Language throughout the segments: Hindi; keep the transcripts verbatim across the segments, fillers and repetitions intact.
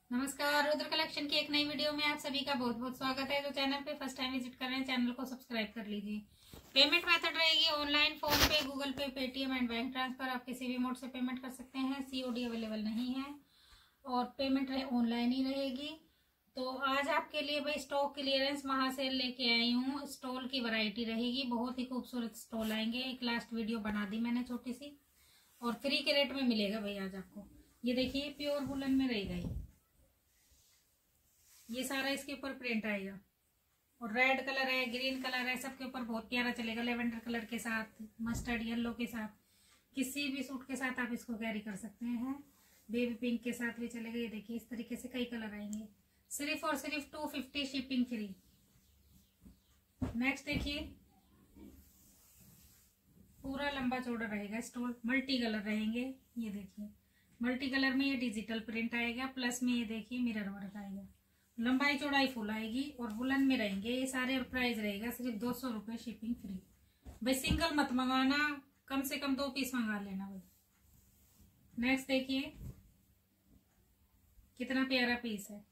नमस्कार, रुद्र कलेक्शन की एक नई वीडियो में आप सभी का बहुत बहुत स्वागत है। जो चैनल पे फर्स्ट टाइम विजिट कर रहे हैं, चैनल को सब्सक्राइब कर लीजिए। पेमेंट मेथड रहेगी online, PhonePe, Google Pay, Paytm and bank transfer. आप किसी भी मोड से पेमेंट कर सकते हैं। सीओडी अवेलेबल नहीं है और पेमेंट ऑनलाइन ही रहेगी। तो आज आपके लिए भाई स्टॉक क्लियरेंस महासेल लेके आई हूँ। स्टॉल की वैरायटी रहेगी, बहुत ही खूबसूरत स्टॉल आएंगे। एक लास्ट वीडियो बना दी मैंने छोटी सी, और फ्री के रेट में मिलेगा भाई आज आपको। ये देखिए प्योर वुलन में रहेगा ये ये सारा इसके ऊपर प्रिंट आएगा, और रेड कलर है, ग्रीन कलर है, सबके ऊपर बहुत प्यारा चलेगा। लेवेंडर कलर के साथ, मस्टर्ड येलो के साथ, किसी भी सूट के साथ आप इसको कैरी कर सकते हैं। बेबी पिंक के साथ भी चलेगा। ये देखिए इस तरीके से कई कलर आएंगे। सिर्फ और सिर्फ two fifty shipping free. Next देखिए, पूरा लंबा चौड़ा रहेगा स्टॉल, मल्टी कलर रहेंगे। ये देखिए मल्टी कलर में ये डिजिटल प्रिंट आएगा, प्लस में ये देखिए मिरर वर्क आएगा। लंबाई चौड़ाई फुल आएगी और वुलन में रहेंगे ये सारे। और प्राइस रहेगा सिर्फ दो सौ रुपये शिपिंग फ्री। भाई सिंगल मत मंगाना, कम से कम दो पीस मंगा लेना भाई। नेक्स्ट देखिए कितना प्यारा पीस है,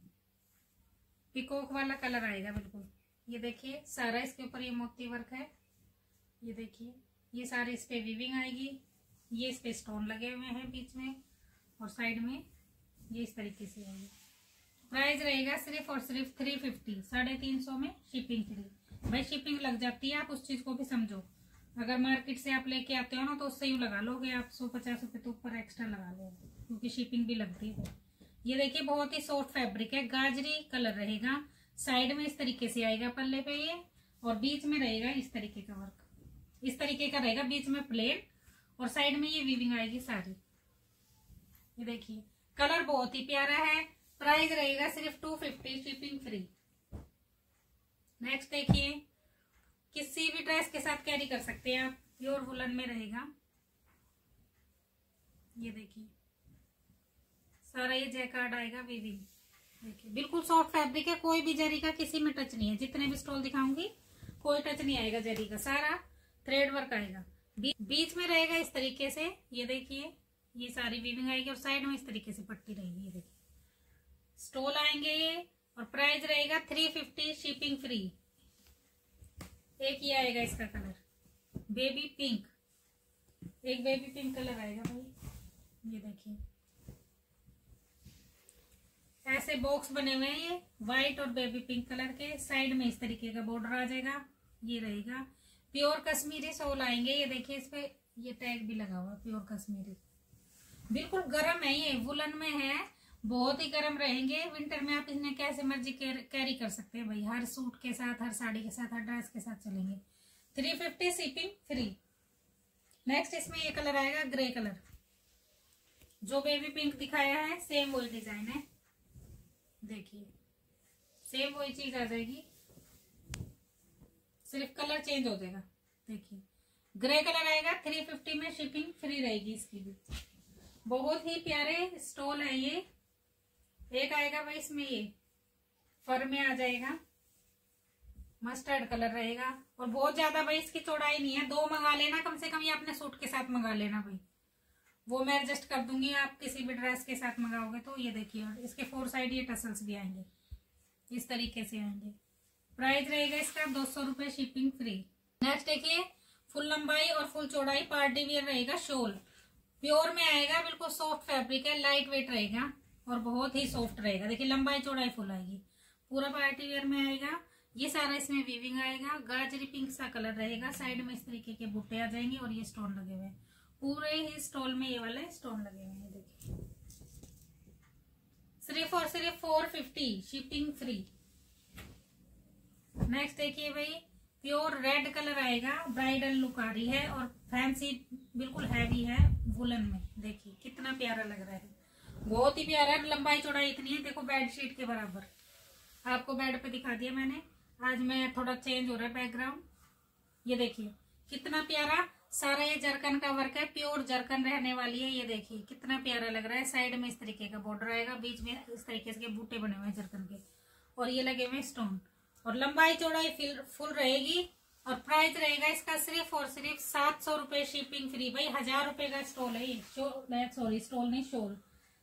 पिकॉक वाला कलर आएगा बिल्कुल। ये देखिए सारा इसके ऊपर ये मोती वर्क है। ये देखिए ये सारे इस पे वीविंग आएगी। ये इस पे स्टोन लगे हुए हैं बीच में, और साइड में ये इस तरीके से आएगी। प्राइस रहेगा सिर्फ और सिर्फ थ्री फिफ्टी, साढ़े तीन सौ में शिपिंग फ्री। भाई शिपिंग लग जाती है, आप उस चीज को भी समझो। अगर मार्केट से आप लेके आते हो ना, तो उससे यूं लगा लोगे आप सौ पचास रुपए तो ऊपर एक्स्ट्रा लगा लोगे, क्योंकि शिपिंग भी लगती है। ये देखिए बहुत ही सॉफ्ट फैब्रिक है, गाजरी कलर रहेगा। साइड में इस तरीके से आएगा पल्ले पे ये, और बीच में रहेगा इस तरीके का वर्क। इस तरीके का रहेगा, बीच में प्लेन और साइड में ये वीविंग आएगी सारी। ये देखिए कलर बहुत ही प्यारा है। प्राइस रहेगा सिर्फ two fifty shipping free. Next देखिए, किसी भी ड्रेस के साथ कैरी कर सकते हैं आप। प्योर वुलन में रहेगा। ये देखिए सारा ये जैकार्ड आएगा वीविंग। देखिए बिल्कुल सॉफ्ट फैब्रिक है, कोई भी जरी का किसी में टच नहीं है। जितने भी स्टॉल दिखाऊंगी कोई टच नहीं आएगा जरी का, सारा थ्रेड वर्क आएगा। बी, बीच में रहेगा इस तरीके से। ये देखिए ये सारी वीविंग आएगी, और साइड में इस तरीके से पट्टी रहेगी। ये देखिए स्टॉल आएंगे ये, और प्राइस रहेगा थ्री फिफ्टी शिपिंग फ्री। एक ये आएगा इसका कलर बेबी पिंक, एक बेबी पिंक कलर आएगा भाई। ये देखिए ऐसे बॉक्स बने हुए हैं ये व्हाइट और बेबी पिंक कलर के। साइड में इस तरीके का बॉर्डर आ जाएगा। ये रहेगा प्योर कश्मीरी शॉल आएंगे। ये देखिए इस पे ये टैग भी लगा हुआ, प्योर कश्मीरी। बिल्कुल गर्म है, ये वुलन में है, बहुत ही गर्म रहेंगे। विंटर में आप इन्हें कैसे मर्जी कैरी कर सकते हैं भाई। हर सूट के साथ, हर साड़ी के साथ, हर ड्रेस के साथ चलेंगे। Three fifty shipping free. Next इसमें ये कलर आएगा ग्रे कलर। जो बेबी पिंक दिखाया है सेम वही डिजाइन है। देखिए सेम वही चीज आ जाएगी, सिर्फ कलर चेंज हो जाएगा। देखिए ग्रे कलर आएगा। थ्री फिफ्टी में शिपिंग फ्री रहेगी इसकी भी। बहुत ही प्यारे स्टॉल है ये। एक आएगा भाई इसमें ये फर में आ जाएगा, मस्टर्ड कलर रहेगा, और बहुत ज्यादा भाई इसकी चौड़ाई नहीं है। दो मंगा लेना कम से कम, ये अपने सूट के साथ मंगा लेना भाई, वो मैं एडजस्ट कर दूंगी। आप किसी भी ड्रेस के साथ मंगाओगे तो। ये देखिए इसके फोर साइड ये टसल्स भी आएंगे, इस तरीके से आएंगे। प्राइस रहेगा इसका दो सौ रुपये शिपिंग फ्री। नेक्स्ट देखिए फुल लंबाई और फुल चौड़ाई पार्टी वियर रहेगा शॉल। प्योर में आएगा, बिल्कुल सॉफ्ट फैब्रिक है, लाइट वेट रहेगा और बहुत ही सॉफ्ट रहेगा। देखिए लंबाई चौड़ाई फुल आएगी, पूरा पार्टी वेयर में आएगा। ये सारा इसमें वीविंग आएगा, गाजरी पिंक सा कलर रहेगा। साइड में इस तरीके के बूटे आ जाएंगे, और ये स्टोन लगे हुए हैं। पूरे ही स्टॉल में ये वाले स्टोन लगे हुए हैं। देखिए सिर्फ और सिर्फ four fifty shipping free. Next देखिए भाई प्योर रेड कलर आएगा, ब्राइडल लुक आ रही है, और फैंसी बिल्कुल हैवी है वुलन में। देखिए कितना प्यारा लग रहा है, बहुत ही प्यारा है। लंबाई चौड़ाई इतनी है, देखो बेडशीट के बराबर। आपको बेड पे दिखा दिया मैंने, आज मैं थोड़ा चेंज हो रहा है बैकग्राउंड। ये देखिए कितना प्यारा सारा ये जरकन का वर्क है, प्योर जरकन रहने वाली है। ये देखिए कितना प्यारा लग रहा है। साइड में इस तरीके का बॉर्डर आएगा, बीच में इस तरीके से बूटे बने हुए हैं जरकन के, और ये लगे हुए स्टोन, और लंबाई चौड़ाई फुल रहेगी। और प्राइस रहेगा इसका सिर्फ और सिर्फ सात सौ रुपए शिपिंग फ्री। भाई हजार रुपए का स्टॉल है ये, सॉरी स्टॉल नहीं शॉल।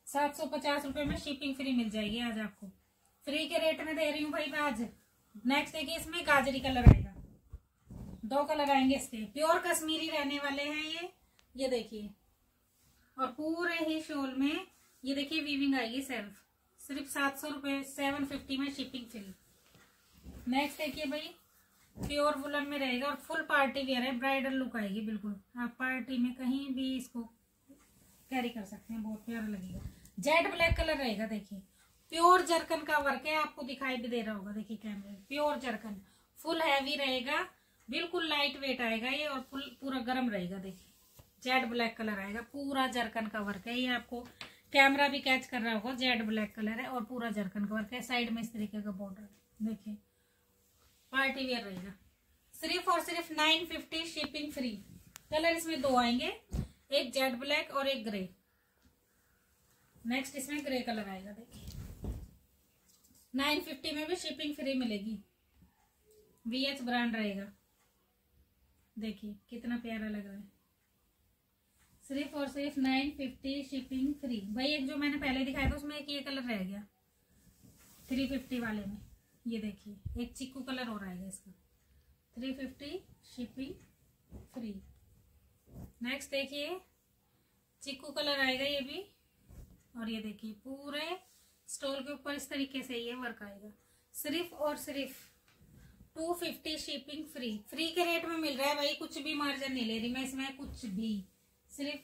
सात सौ पचास रुपए में शिपिंग फ्री मिल जाएगी आज आपको, फ्री के रेट में दे रही हूँ भाई मैं आज। नेक्स्ट देखिए, इसमें गाजरी कलर आएगा, दो कलर आएंगे इसके, प्योर कश्मीरी रहने वाले हैं ये ये देखिए। और पूरे ही शॉल में ये देखिए वीविंग आएगी सेल्फ, सिर्फ सात सौ रुपये सेवन फिफ्टी में शिपिंग फ्री। नेक्स्ट देखिए भाई, प्योर वुलन में रहेगा और फुल पार्टी वेयर है, ब्राइडल लुक आएगी बिल्कुल, आप पार्टी में कहीं भी इसको कैरी कर सकते हैं, बहुत प्यारा लगेगा। जेड ब्लैक कलर रहेगा, देखिए प्योर जरकन का वर्क है, आपको दिखाई भी दे रहा होगा, देखिए कैमरे, प्योर जरकन, फुल हैवी रहेगा, बिल्कुल लाइट वेट आएगा ये, और फुल पूरा गर्म रहेगा। देखिए जेड ब्लैक कलर आएगा, पूरा जरकन का वर्क है, ये आपको कैमरा भी कैच कर रहा होगा, जेड ब्लैक कलर है और पूरा जरकन का वर्क है, साइड में इस तरीके का बॉर्डर, देखिए पार्टी वेयर रहेगा, सिर्फ और सिर्फ nine fifty shipping free. Colour इसमें दो आएंगे, एक जेड ब्लैक और एक ग्रे। नेक्स्ट इसमें ग्रे कलर आएगा, देखिए नाइन फिफ्टी में भी शिपिंग फ्री मिलेगी, वीएच ब्रांड रहेगा, देखिए कितना प्यारा लग रहा है, सिर्फ और सिर्फ नाइन फिफ्टी शिपिंग फ्री। भाई एक जो मैंने पहले दिखाया था उसमें एक ये कलर रह गया थ्री फिफ्टी वाले में, ये देखिए एक चिक्कू कलर और आएगा इसका, three fifty shipping free. Next देखिए चिक्कू कलर आएगा ये भी, और ये देखिए पूरे स्टोल के ऊपर इस तरीके से ये वर्क आएगा, सिर्फ और सिर्फ two fifty shipping free. Free के रेट में मिल रहा है भाई, कुछ भी मार्जिन नहीं ले रही मैं इसमें, कुछ भी, सिर्फ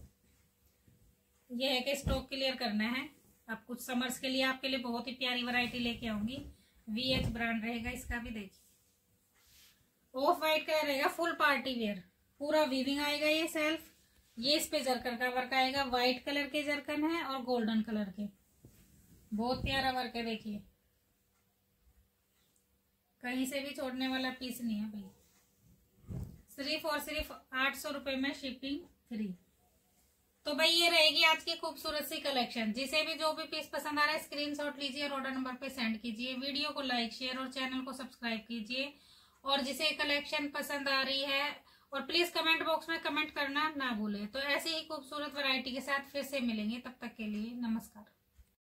ये है कि स्टॉक क्लियर करना है। अब कुछ समर्स के लिए आपके लिए बहुत ही प्यारी वैरायटी लेके आऊंगी, वीएच ब्रांड रहेगा इसका भी, देखिए ऑफ वाइट कलर रहेगा, फुल पार्टी वेयर, पूरा वीविंग आएगा ये सेल्फ, ये इस पे जरकन का वर्क आएगा, व्हाइट कलर के जरकन है और गोल्डन कलर के, बहुत प्यारा वर्क है, देखिए कहीं से भी छोड़ने वाला पीस नहीं है भाई, सिर्फ और सिर्फ आठ सौ रुपए में शिपिंग फ्री। तो भाई ये रहेगी आज की खूबसूरत सी कलेक्शन, जिसे भी जो भी पीस पसंद आ रहा है स्क्रीनशॉट लीजिए और ऑर्डर नंबर पे सेंड कीजिए, वीडियो को लाइक शेयर और चैनल को सब्सक्राइब कीजिए, और जिसे कलेक्शन पसंद आ रही है और प्लीज कमेंट बॉक्स में कमेंट करना ना भूले। तो ऐसी ही खूबसूरत वैरायटी के साथ फिर से मिलेंगे, तब तक के लिए नमस्कार।